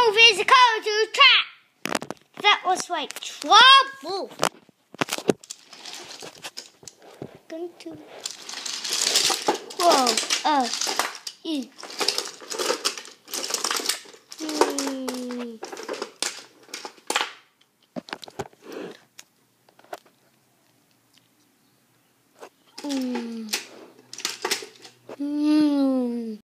move his car to the track. That was like trouble. Going to. Whoa.